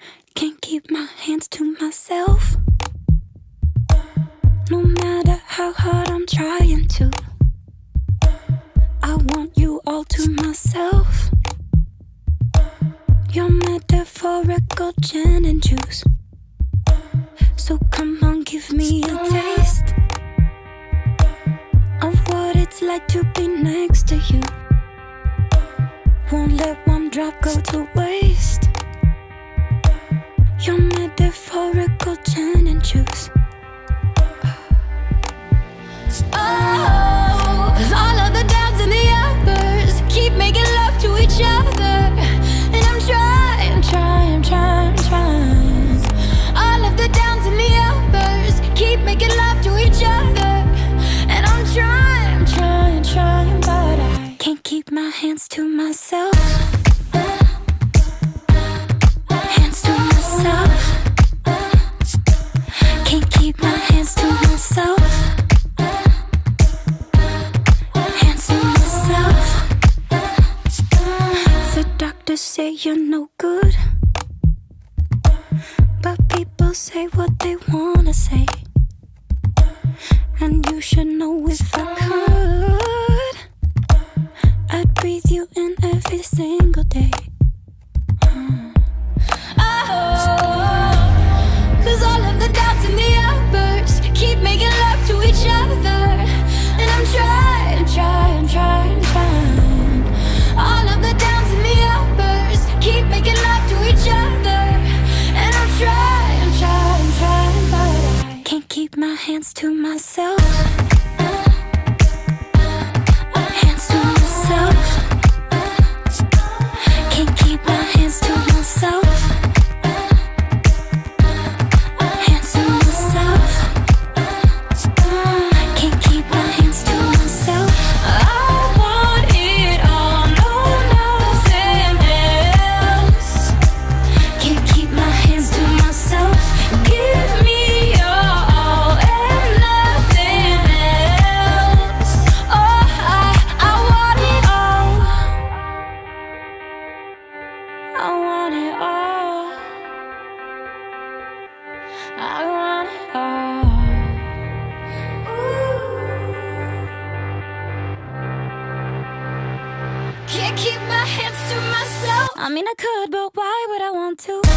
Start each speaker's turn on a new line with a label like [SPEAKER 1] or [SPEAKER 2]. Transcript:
[SPEAKER 1] Can't keep my hands to myself. No matter how hard I'm trying to, I want you all to myself. Your metaphorical gin and juice. So come on, give me a taste of what it's like to be next to you. Won't let one drop go to waste. Your metaphorical gin and juice.
[SPEAKER 2] Oh, 'cause all of the downs and the uppers keep making love to each other. And I'm trying. All of the downs and the uppers keep making love to each other. And I'm trying, but I
[SPEAKER 1] can't keep my hands to myself. Hands to myself. Can't keep my hands to myself. Hands to myself. The doctors say you're no good, but people say what they wanna say. And you should know if I could, I'd breathe you in every single day.
[SPEAKER 2] Oh, 'cause all of the doubts and the uppers keep making love to each other. And I'm trying. All of the downs and the uppers keep making love to each other. And I'm trying, but I
[SPEAKER 1] can't keep my hands to myself. Hands to myself. Can't keep my hands to myself. Hands to myself. Can't keep my hands to myself.
[SPEAKER 2] I want it all, no, nothing else.
[SPEAKER 1] Can't keep my hands to myself.
[SPEAKER 2] Give me your all and nothing else. Oh, I want it all. I want it all. I want it all. Ooh. Can't keep my hands to myself.
[SPEAKER 1] I mean I could, but why would I want to?